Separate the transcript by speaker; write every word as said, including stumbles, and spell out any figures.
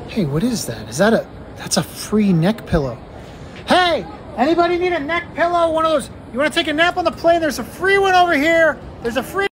Speaker 1: Hey, what is that? Is that a, that's a free neck pillow. Hey, anybody need a neck pillow? One of those, you want to take a nap on the plane? There's a free one over here. There's a free